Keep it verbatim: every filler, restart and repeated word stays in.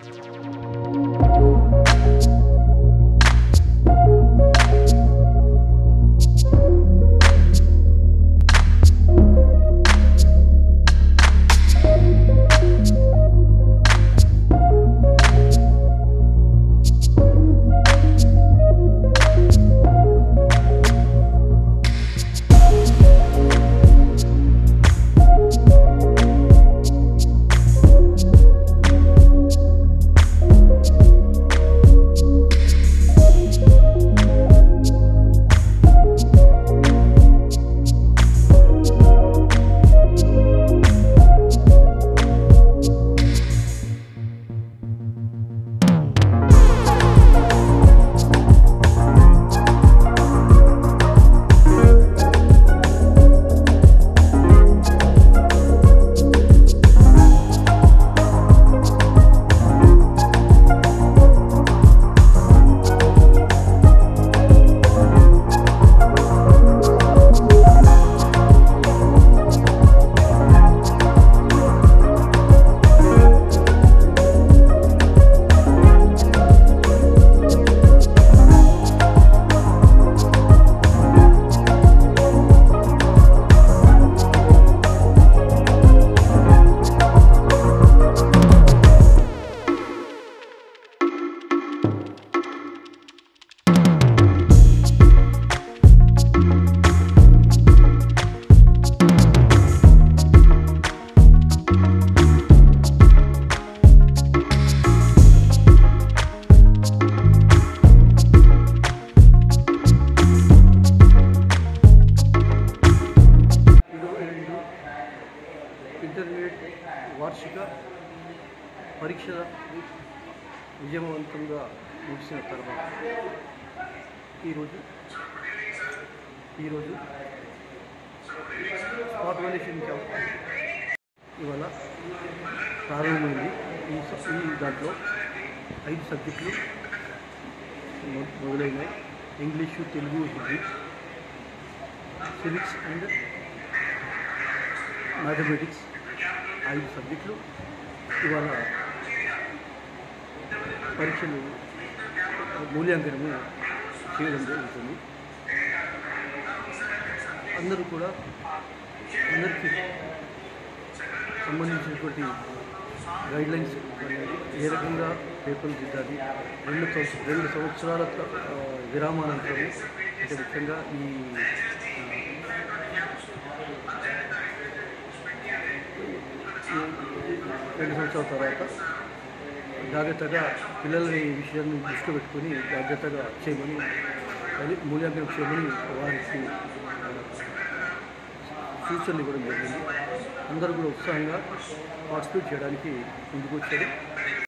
వార్షిక పరీక్ష విజయవంతంగా ముగిసిన తర్వాత ఈరోజు ఈరోజు స్పాట్ వాల్యుయేషన్ క్యాంప్ ఇవాళ ప్రారంభమైంది. ఈ ఈ దాంట్లో ఐదు సబ్జెక్టులు మొదలైనాయి. English, Telugu, Hindi, civics and mathematics ఐదు సబ్జెక్టులు ఇవాళ పరీక్షలు మూల్యాంకనము చేయడం జరుగుతుంది. అందరూ కూడా అందరికీ సంబంధించినటువంటి గైడ్లైన్స్ ఏ రకంగా పేపర్లు దిద్దాలి, రెండు రెండు సంవత్సరాల విరామానంతరము అంటే ముఖ్యంగా ఈ రెండు సంవత్సరాల తర్వాత జాగ్రత్తగా పిల్లలని ఈ విషయాన్ని దృష్టిలో పెట్టుకొని జాగ్రత్తగా చేయమని మూల్యాంకనం చేయమని వారికి సూచనలు ఇవ్వడం జరిగింది. అందరూ కూడా ఉత్సాహంగా పార్టిసిపేట్ చేయడానికి ముందుకు వచ్చారు.